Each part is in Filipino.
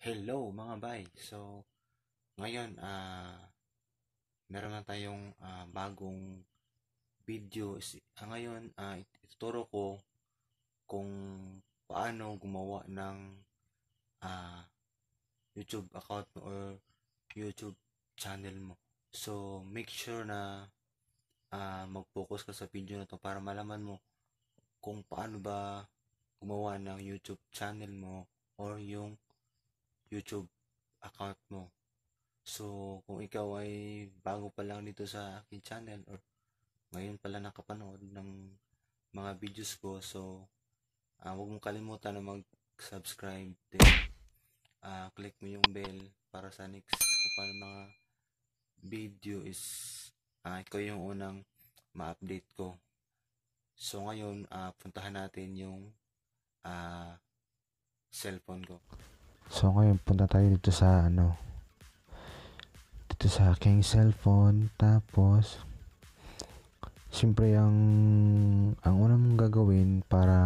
Hello mga bay. So, ngayon meron na tayong bagong video. Ngayon ituturo ko kung paano gumawa ng ah, YouTube account mo or YouTube channel mo. So, make sure na mag-focus ka sa video na to para malaman mo kung paano ba gumawa ng YouTube channel mo or yung YouTube account mo. So, kung ikaw ay bago pa lang dito sa aking channel or ngayon pala nakapanood ng mga videos ko, so huwag mong kalimutan na mag-subscribe, then click mo yung bell para sa next ko pa ng mga video is ikaw yung unang ma-update ko. So, ngayon puntahan natin yung cellphone ko. So ngayon punta tayo dito sa dito sa aking cellphone. Tapos siyempre ang una mong gagawin para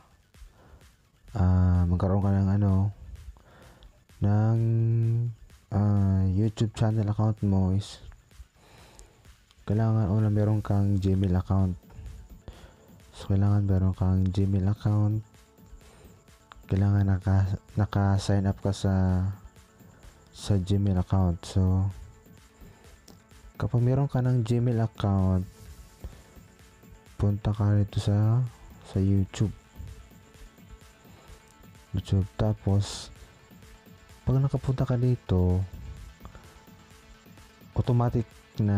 magkaroon ka ng ng YouTube channel account mo is kailangan una meron kang Gmail account. So kailangan meron kang Gmail account. Kailangan naka-sign up ka sa Gmail account. So kapag meron ka ng Gmail account, punta ka rito sa YouTube. Tapos pag nakapunta ka dito, automatic na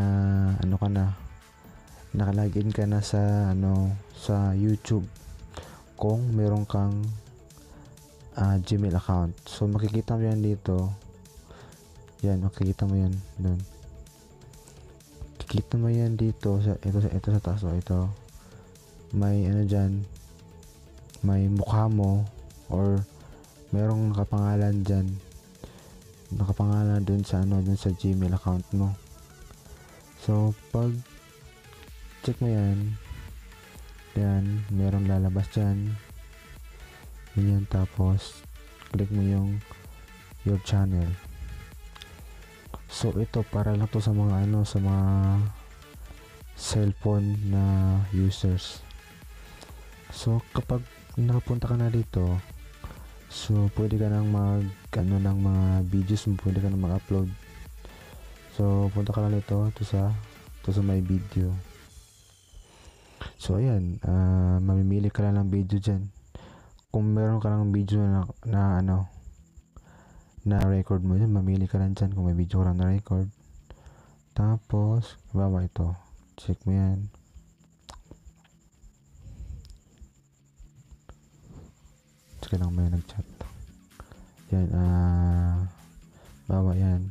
naka-login ka na sa YouTube kung meron kang Gmail account. So makikita mo yan dito. Yan, makikita mo yan doon. Makikita mo yan dito ito sa taas. Ito. May diyan. May mukha mo or merong nakapangalan diyan. Nakapangalan doon sa doon sa Gmail account mo. So pag check mo yan, merong lalabas diyan. Ganyan, tapos click mo yung your channel. So ito para lang to sa mga sa mga cellphone na users. So kapag nakapunta ka na dito, so pwede ka nang ng mga videos mo, pwede ka nang mag-upload. So punta ka lang dito to sa my video. So ayan, mamimili ka lang ng video dyan. Kung meron ka lang video na record mo dyan, mamili ka lang dyan kung may video ka lang na record. Tapos bawa ito, check mo yan. Check lang may nag-chat yan. Bawa yan,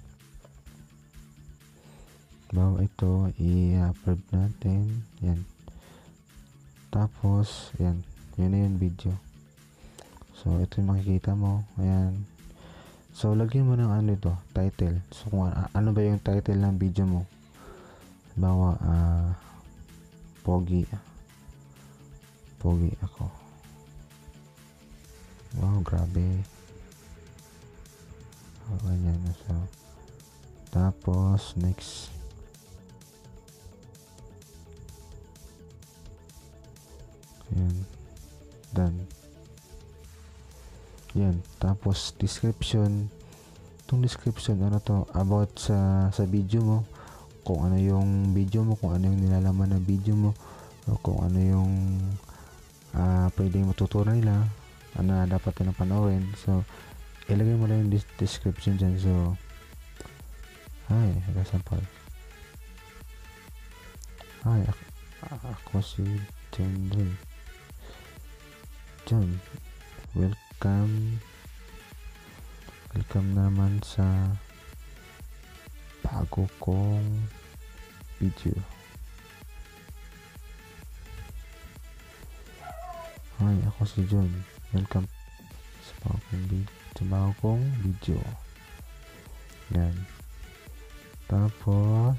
bawa ito i-upload natin yan. Tapos yan, yun na yung video. So ito yung makikita mo. Ayan. So lagyan mo ng ito, title. So kung ano ba yung title ng video mo. Bawa pogi ako. Wow, grabe. Ganyan. So tapos next. Ayan. Done. Yan, tapos description. Itong description about sa video mo, kung ano yung video mo, kung ano yung nilalaman ng video mo, o kung ano yung pwedeng matutunan nila, ano dapat na panoorin. So ilagay mo lang yung description dyan. So example, ako si John. Welcome naman sa bago kong video. Hi, ako si John. Welcome sa bago kong video. Yan. Tapos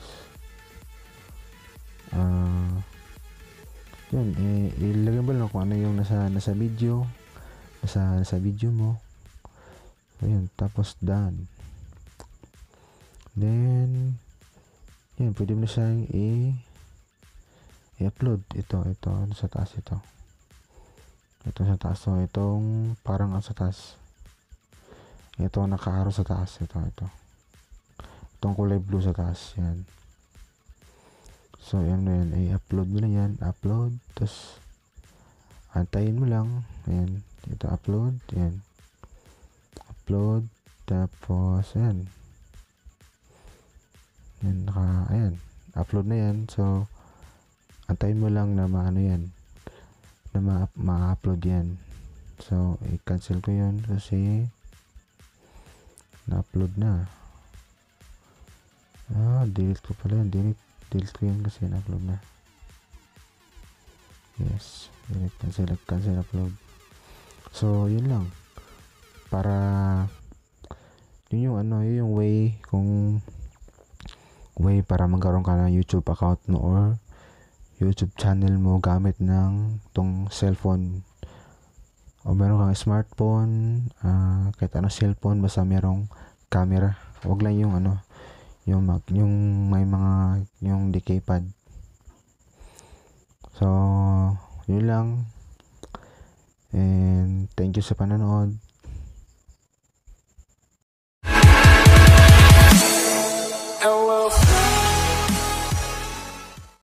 yun, ilagay mo lang kung ano yung nasa video. Nasa video mo. Ayan, tapos done. Then, yan, pwede mo na siyang i-upload. Ito, sa taas ito. Ito sa taas. So, itong parang sa taas. Ito naka-arrow sa taas. Ito. Itong kulay blue sa taas. Yan. So, yan na yan. I-upload mo na yan. Upload. Tapos, antayin mo lang. Ayan. Ito, upload. Yan. Upload. Tapos, ayan. Yan, ayan. Upload na yan. So, antayin mo lang na maano yan. Na ma-upload yan. So, i-cancel ko yun kasi na-upload na. Delete ko pala yan. Delete ko yan kasi na-upload na. Yes. Delete, cancel, upload. So, yun lang. Para yun yung way para magkaroon ka ng YouTube account mo or YouTube channel mo gamit ng tong cellphone o meron kang smartphone, kahit cellphone basta merong camera. Wag lang yung yung may mga yung decay pad. So, yun lang. And thank you sa panonood.